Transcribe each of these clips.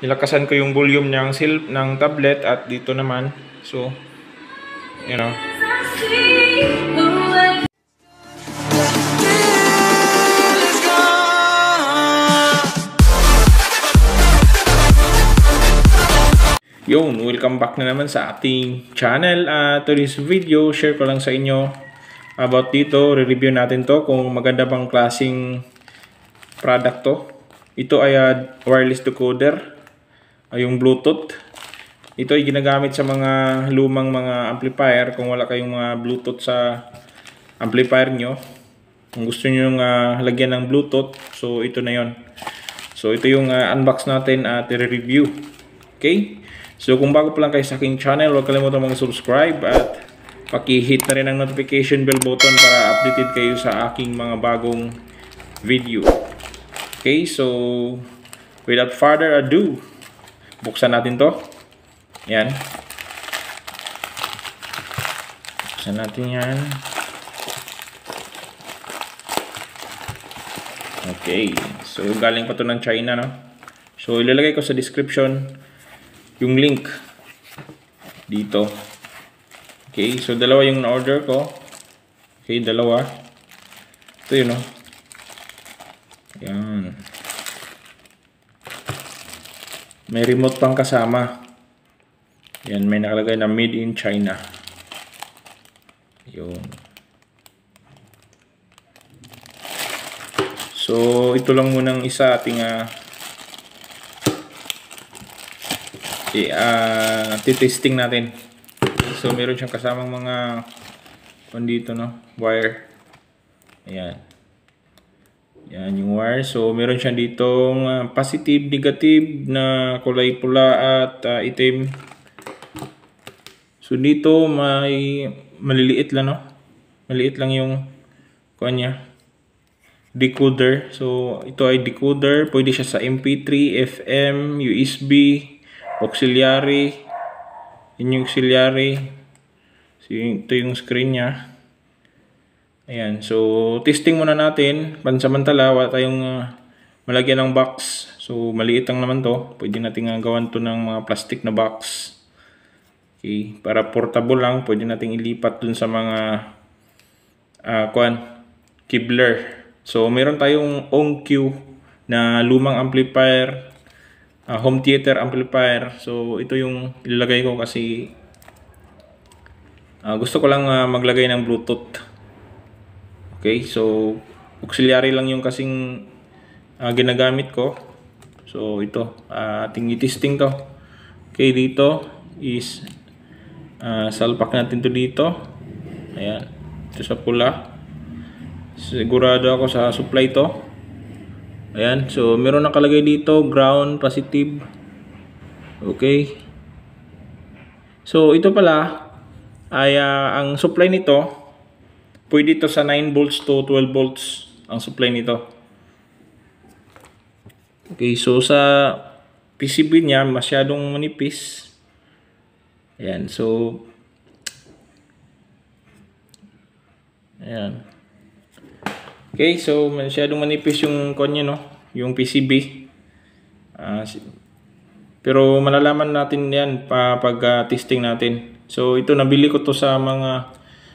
nilakasan ko yung volume ng tablet at dito naman. So, you know. Yun, welcome back na naman sa ating channel. Today's video, share ko lang sa inyo about dito. Re-review natin to kung maganda bang klaseng product to. Ito ay wireless decoder, yung Bluetooth. Ito ay ginagamit sa mga lumang mga amplifier. Kung wala kayong mga Bluetooth sa amplifier nyo, kung gusto nyo lagyan ng Bluetooth, so ito na yon. So ito yung unbox natin at re-review. Okay? So kung bago pa lang kayo sa aking channel, huwag kalimutan mag-subscribe at paki-hit na rin ang notification bell button para updated kayo sa aking mga bagong video. Okay, so without further ado, buksan natin to. Yan. Buksan natin yan. Okay, so galing pa to ng China, no? So ilalagay ko sa description yung link dito. Okay, so dalawa yung na-order ko. Okay, dalawa. Ito yun, no? Yan. May remote pang kasama. Yan, may nakalagay na made in China. Yun. So, ito lang munang isa ating titesting natin. So meron siyang kasamang mga dito, no, wire. Ayan. Yan yung wire. So meron siyang ditong positive, negative na kulay pula at itim. So dito may maliliit lang, no. Maliit lang yung kanya decoder. So ito ay decoder. Pwede siya sa MP3, FM, USB, auxiliary. Yun yung auxiliary. So, ito yung screen niya. Ayan. So, testing muna natin. Pansamantala, wala tayong malagyan ng box. So, maliit lang naman to. Pwede natin gawan to ng mga plastic na box. Okay. Para portable lang, pwede natin ilipat dun sa mga kibler. So, meron tayong OnQ na lumang amplifier. Home theater amplifier. So ito yung ilalagay ko kasi gusto ko lang maglagay ng Bluetooth. Okay, so auxiliary lang yung kasing ginagamit ko. So ito ating i-testing to. Okay, dito is salpak natin to dito. Ayan, ito sa pula. Sigurado ako sa supply to. Ayan, so meron nakalagay dito ground positive. Okay. So ito pala ay ang supply nito, pwede ito sa 9 volts to 12 volts ang supply nito. Okay, so sa PCB niya masyadong manipis. Ayan, so ayan. Okay, so masyadong manipis yung kanya, no, yung PCB. Pero malalaman natin yan pag testing natin. So ito nabili ko to sa mga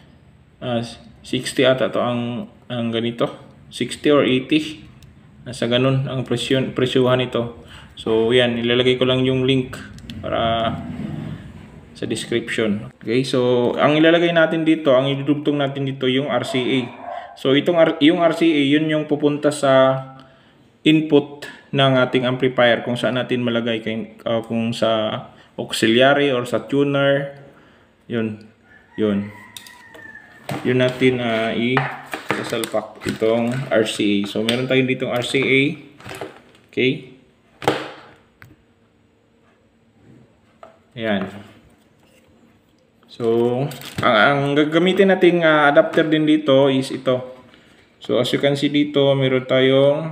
60 ata to ang ganito. 60 or 80. Nasa ganun ang presyuhan ito. So yan, ilalagay ko lang yung link para sa description. Okay, so ang ilalagay natin dito, ang idudugtong natin dito yung RCA. So yung RCA, yun yung pupunta sa input ng ating amplifier kung saan natin malagay, kung sa auxiliary or sa tuner. Yun natin isasalpak itong RCA. So meron tayo ditong RCA. Okay. Ayan. So, ang gagamitin nating adapter din dito is ito. So, as you can see dito, meron tayong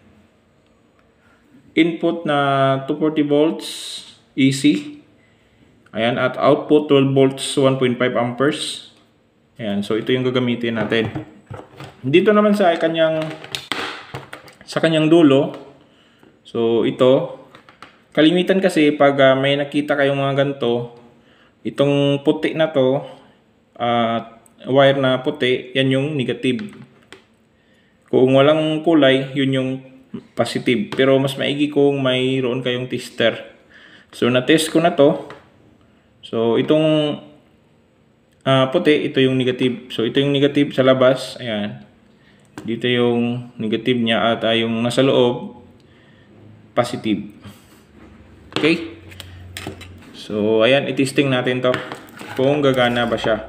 input na 240 volts AC. Ayan, at output 12 volts 1.5 amperes. Ayan, so ito yung gagamitin natin. Dito naman sa kanyang dulo. So, ito Kalimitan kasi pag may nakita kayong mga ganito, itong puti na to, wire na puti, yan yung negative. Kung walang kulay, yun yung positive. Pero mas maigi kung mayroon kayong tester. So na-test ko na to. So itong puti, ito yung negative. So ito yung negative sa labas. Ayan. Dito yung negative niya at yung nasa loob, positive. Okay? So ayan, i-testing natin to. Kung gagana ba siya.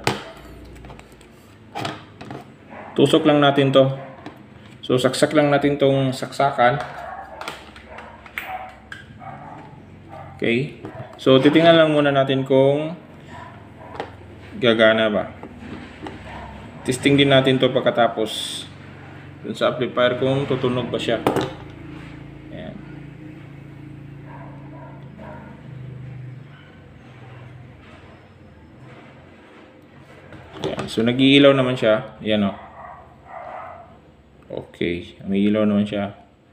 Tusok lang natin to. So saksak lang natin tong saksakan. Okay? So titingnan lang muna natin kung gagana ba. Testing din natin to pagkatapos dun sa amplifier kung tutunog ba siya. Ayan. Ayan. So nag-iilaw naman siya. Ayan o. Okay. May ilaw naman siya.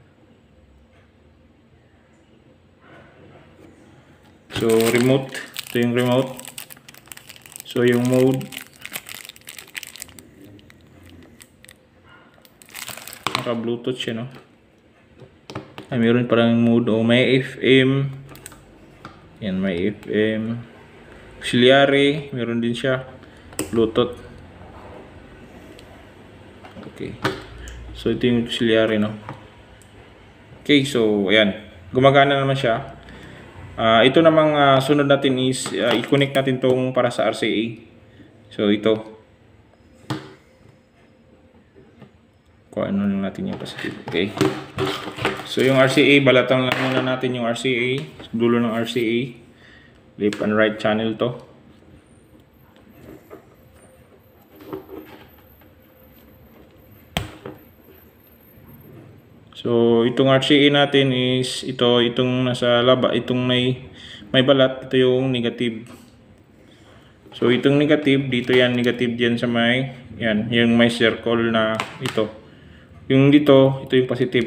So remote. Ito yung remote. So yung mode. Naka-Bluetooth siya, no? Ay, mayroon parang mode. O, may FM. Yan, may FM. Auxiliary. Mayroon din siya. Bluetooth. Okay. So, ito yung auxiliary, no? Okay, so, ayan. Gumagana naman siya. Ito namang sunod natin is i-connect natin tong para sa RCA. So, ito. Kung ano lang natin yung positive. Okay. So, yung RCA, balatan lang muna natin yung RCA. Dulo ng RCA. Left and right channel to. So, itong RCA natin is itong nasa laba, itong may balat, ito yung negative. So, itong negative, dito yan, negative dyan sa may, yan, yung may circle na ito. Yung dito, ito yung positive.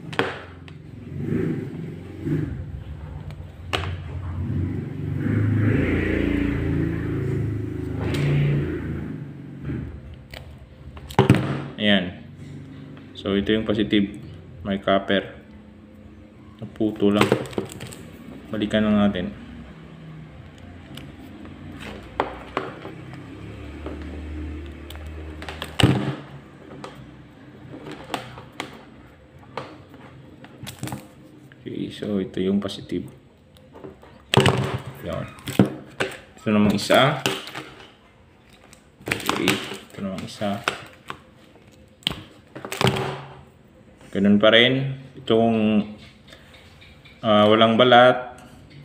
Ayan. So, ito yung positive. May copper. Naputo lang. Balikan lang natin. Okay, so ito yung positive. Yan. Ito namang isa. Okay, ito namang isa. Ganun pa rin. Itong walang balat,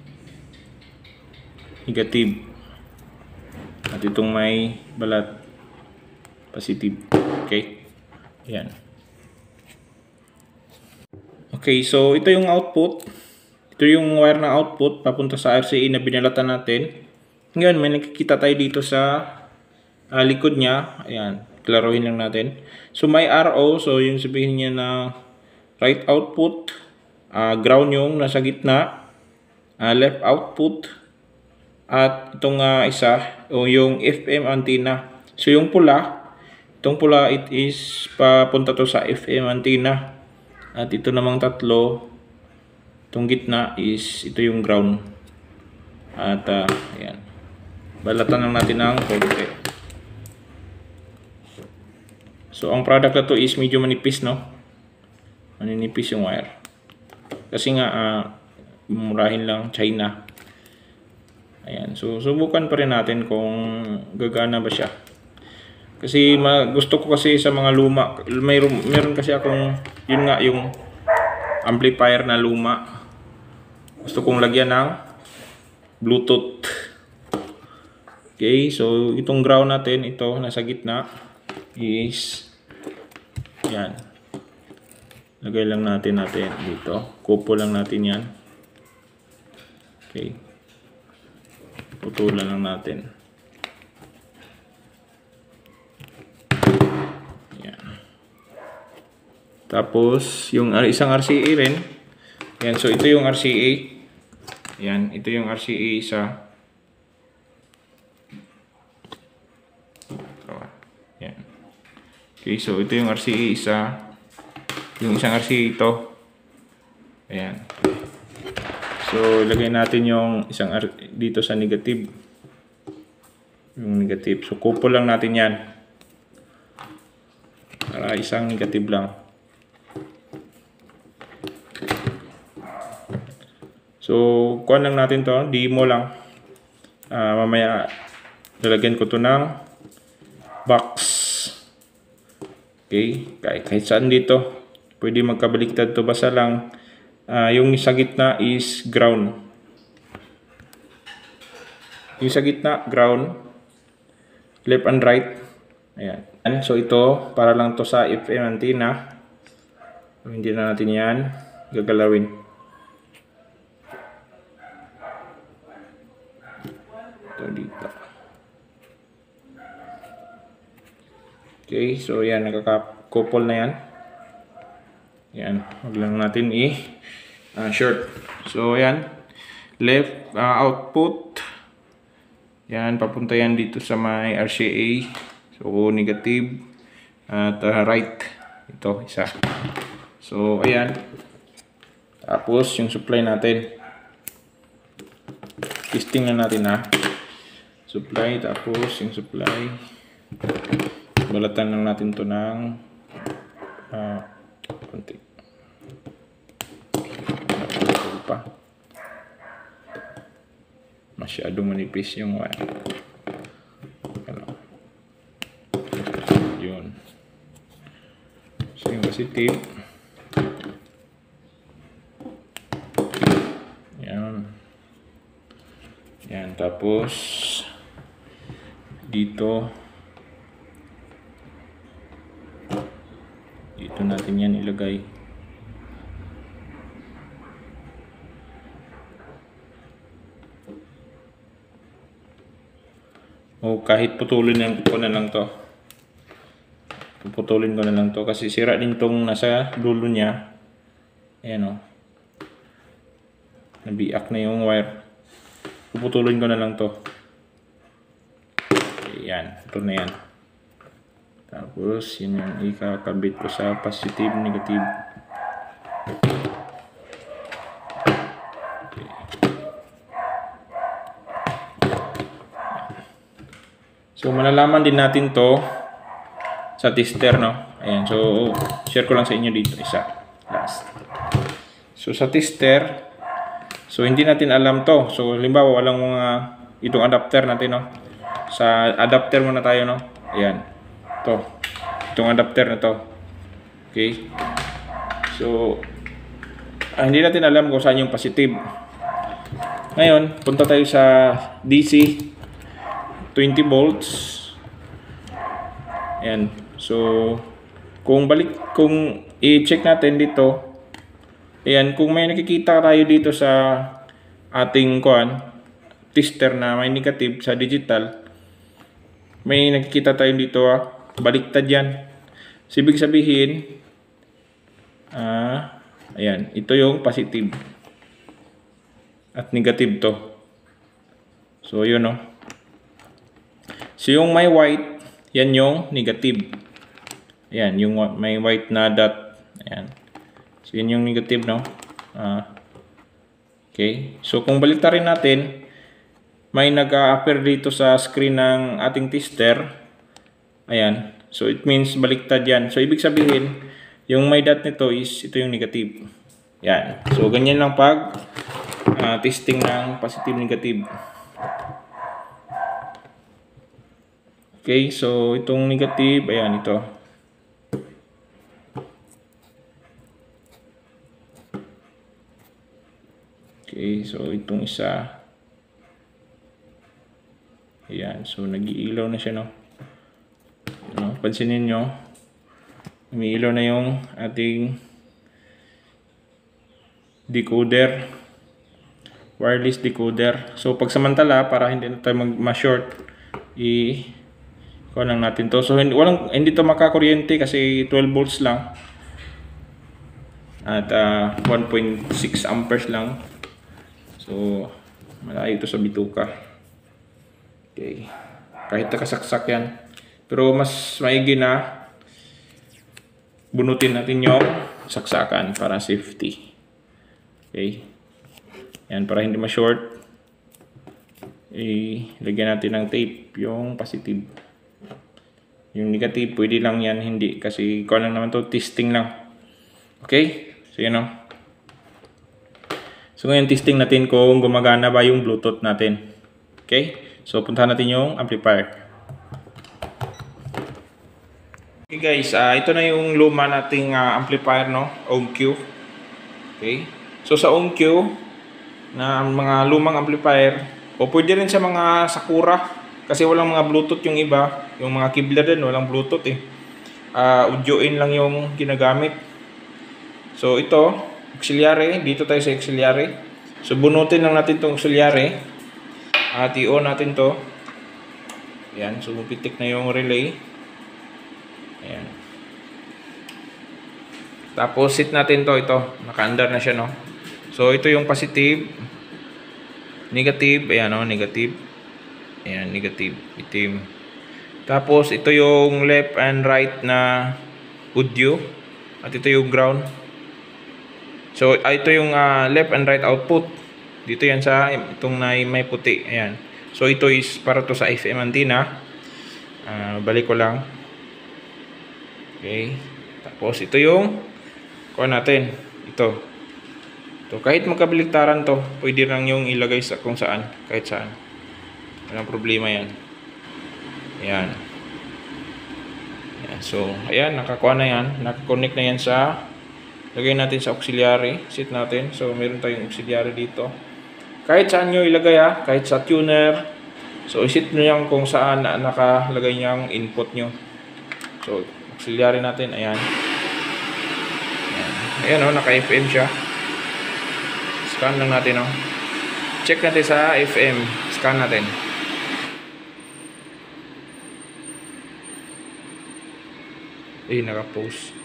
negative. At itong may balat, positive. Okay? Ayan. Okay, so ito yung output. Ito yung wire na output papunta sa RCA na binalatan natin. Ngayon, may nakikita tayo dito sa likod niya. Ayan. Klaruhin lang natin. So may RO, so yung sabihin niya na right output, ground yung nasa gitna, left output, at itong isa, o yung FM antenna. So yung pula, itong pula it is papunta to sa FM antenna. At ito namang tatlo, itong gitna is ito yung ground. At ayan. Balatan lang natin ng konti. So, ang product na to is medyo manipis, no? Maninipis yung wire. Kasi nga, murahin lang, China. Ayan. So, subukan pa rin natin kung gagana ba siya. Kasi, gusto ko kasi sa mga luma. Meron kasi akong, yun nga, yung amplifier na luma. Gusto kong lagyan ng Bluetooth. Okay. So, itong ground natin, ito, nasa gitna, is yan. Lagay lang natin dito. Kupo lang natin yan. Okay. Putulan lang natin. Yan. Tapos, yung isang RCA rin. Yan. So, ito yung RCA. Ayan, ito yung RCA isa. Ayan. Okay, so ito yung RCA isa. Yung isang RCA ito. Ayan. So, ilagay natin yung isang dito sa negative. Yung negative. So, couple lang natin yan. Para isang negative lang. So, kuha lang natin to. Demo lang. Mamaya, lalagyan ko to ng box. Okay. Kahit saan dito. Pwede magkabaliktad to. Basta lang, yung sa gitna is ground. Yung sa gitna, ground. Left and right. Ayan. So, ito, para lang to sa FM antenna. So, hindi na natin yan gagalawin. Dito. Okay, so yan, nakaka-couple na yan. Yan, huwag lang natin short. So yan, left output. Yan, papunta yan dito sa may RCA. So negative at right. Ito, isa. So ayan. Tapos yung supply natin. Testing na natin ha. Supply, tapos yung supply. Balatan lang natin to ng konti. Pa. Masyadong manipis yung wire. Ano. Yun. So yung positive. Yan. Yan, tapos dito natin yan ilagay. O kahit putulin ko na lang to. Puputulin ko na lang to kasi sira din tong nasa dulo niya. Ayan o. Nabiak na yung wire. Puputulin ko na lang to. Ayan, ito na yan. Tapos, yun yung ikakabit ko sa positive, negative. Okay. So, malalaman din natin to sa tester, no? Ayan, so, share ko lang sa inyo dito. Isa, last. So, sa tester, so, hindi natin alam to. So, halimbawa, walang mga itong adapter natin, no? Sa adapter muna tayo, no? Ayan. Itong adapter na to. Okay. So, hindi natin alam kung saan yung positive. Ngayon, punta tayo sa DC 20 volts. Ayan. So, kung i-check natin dito, ayan, kung may nakikita tayo dito sa ating tester na may negative sa digital, may nakikita tayo dito baliktad yan. So, ibig sabihin, ayan, ito yung positive. At negative to. So, yun o. So, yung may white, yan yung negative. Ayan, yung may white na dot. Ayan. So, yun yung negative, no? Okay. So, kung baliktarin natin, may nag-a-appear dito sa screen ng ating tester. Ayan. So, it means baliktad yan. So, ibig sabihin, yung may dot nito is, ito yung negative. Yan. So, ganyan lang pag testing ng positive-negative. Okay. So, itong negative, ayan, ito. Okay. So, itong isa. Ayan. So, nag-iilaw na siya, no? Pansinin nyo, umiilaw na yung ating decoder, wireless decoder. So, pagsamantala, para hindi na tayo ma-short, kuha lang natin to. So, hindi to makakuryente kasi 12 volts lang. At 1.6 amperes lang. So, malayo ito sa bituka. Okay. Kahit nakasaksak yan. Pero mas maigi na bunutin natin yung saksakan para safety. Okay. Yan, para hindi ma-short. Lagyan natin ng tape yung positive. Yung negative, pwede lang yan, hindi. Kasi ikaw lang naman to, testing lang. Okay? So, yun o. So, ngayon testing natin kung gumagana ba yung Bluetooth natin. Okay? So, puntahan natin yung amplifier. Okay guys, ito na yung luma nating amplifier, no? OMQ. Okay? So, sa OMQ, na mga lumang amplifier, o pwede rin sa mga Sakura, kasi walang mga Bluetooth yung iba. Yung mga Kibler din, walang Bluetooth eh. Audio in lang yung ginagamit. So, ito, auxiliary. Dito tayo sa auxiliary. So, bunutin lang natin itong auxiliary. At i-on natin to. Ayan. So, pupitik na yung relay. Ayan. Tapos, set natin to. Ito. Naka-under na siya, no? So, ito yung positive. Negative. Ayan, no? Negative. Ayan, negative. Itim. Tapos, ito yung left and right na audio. At ito yung ground. So, ito yung left and right output. Dito yan sa itong may puti. Ayan. So, ito is para to sa FM antenna. Balik ko lang. Okay. Tapos, ito yung kuha natin. Ito. Kahit magkabaliktaran to, pwede lang yung ilagay sa kung saan. Kahit saan. Walang problema yan. Ayan. Ayan. So, ayan. Nakakuha na yan. Nakakonect na yan sa lagay natin sa auxiliary, set natin. So, meron tayong auxiliary dito. Kahit saan nyo ilagay kahit sa tuner. So, iset nyo yan kung saan nakalagay niyang input nyo. So, auxiliary natin, ayan. Ayan, naka-FM siya. Scan lang natin, Check natin sa FM. Scan natin. Naka-post.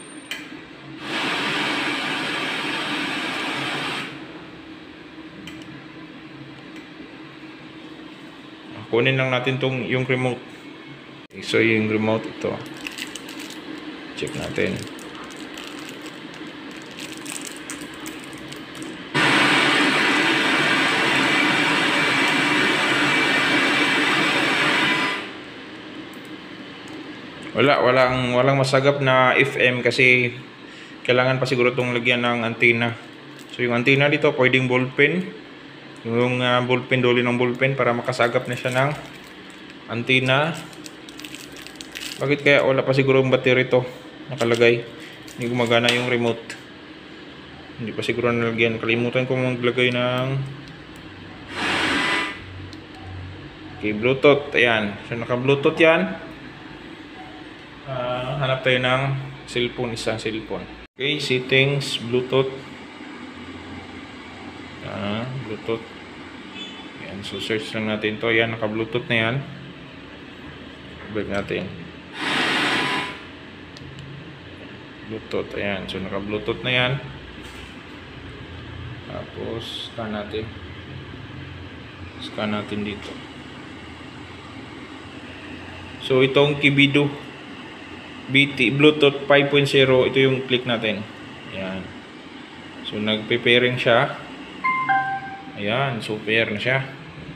Kunin lang natin yung remote. So, yung remote ito. Check natin. Walang masagap na FM kasi kailangan pa siguro itong lagyan ng antenna. So, yung antenna dito, pwedeng ballpen. Yung ballpen, duli ng ballpen para makasagap na siya ng antenna. Bakit kaya wala pa siguro yung battery to nakalagay? Hindi gumagana yung remote. Hindi pa siguro nalagyan. Kalimutan ko maglagay ng Bluetooth. Ayan. So, naka-Bluetooth yan. Hanap tayo ng cellphone. Isang cellphone. Okay, settings, Bluetooth. Bluetooth. Ayan, so search lang natin to. Ayan, naka-Bluetooth na yan. Balik natin. Bluetooth. Ayan, so naka-Bluetooth na yan. Tapos, scan natin. Scan natin dito. So, itong Kibido BT Bluetooth 5.0, ito yung click natin. Ayan. So, nagpe-pairing siya. Ayan, so pair na siya.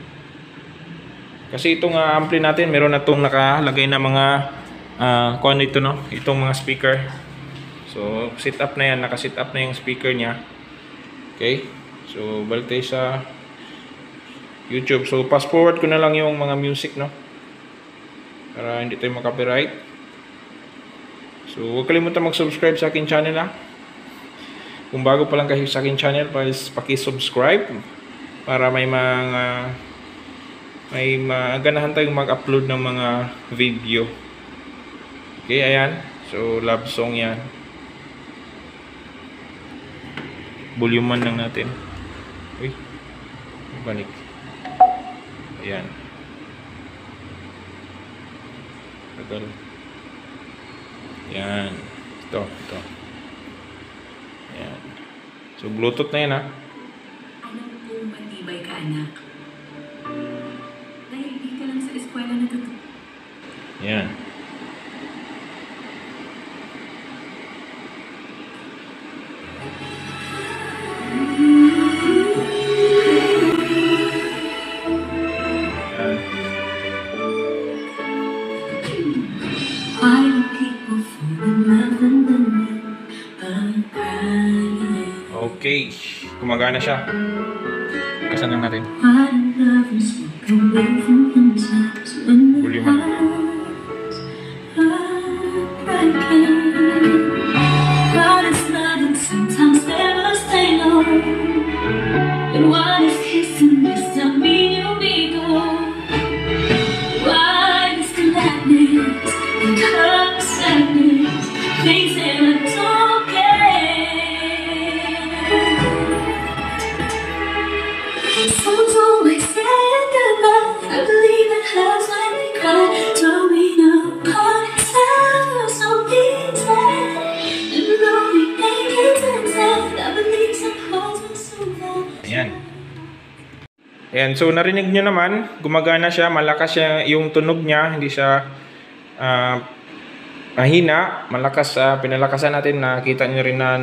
Kasi itong ampli natin, meron na itong nakalagay na mga kung ito, itong mga speaker. So, set up na yan. Naka-set up na yung speaker niya. Okay. So, balik tayo sa YouTube. So, fast forward ko na lang yung mga music, para hindi tayo makapiright. So, huwag kalimutan mag-subscribe sa akin channel, Kung bago pa lang kayo sa akin channel, please paki-subscribe para may maganahan tayong mag-upload ng mga video. Okay, ayan. So, love song yan. Volume lang natin. Uy, balik. Ayan. Tagal. Ayan. Ito. Ayan. So, Bluetooth na yan, Magpatibay ka, anak. Dahil di ka lang sa eskwela natutunan. Yan. Why do people fall in love and then I'm crying? Okay. Gumagana siya. Kasan lang natin. Why do lovers walk away from themselves when their Volume. hearts are breaking? What is love and sometimes never stay long? And what is kissing this time mean you'll be gone? Why is the madness become sadness? Things that I don't care. Songs always saying goodbye. I believe it hurts when they cry. Told me no part is ever so easy. And though we make it inside, I believe some holes will soon fall. Ayan. Ayan, so narinig nyo naman, gumagana siya, malakas siya yung tunog niya, hindi siya mahina, malakas. Pinalakasan natin, nakita nyo rin na,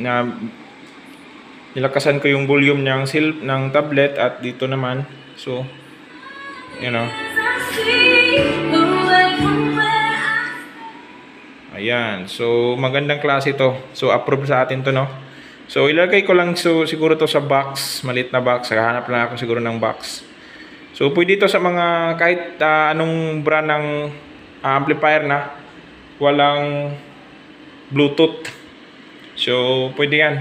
nilakasan ko yung volume ng tablet at dito naman. So, you know. Ayan, so magandang klase to. So, approve sa atin to, no? So, ilagay ko lang siguro to sa box, maliit na box. Hanap lang ako siguro ng box. So, pwede ito sa mga kahit anong brand ng amplifier na walang Bluetooth. So, pwede yan.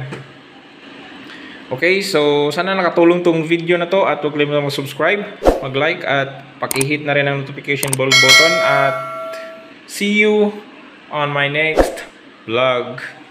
Okay, so sana nakatulong tong video na to at huwag kalimutan mag-subscribe, mag-like at paki-hit na rin ang notification bell button at see you on my next vlog.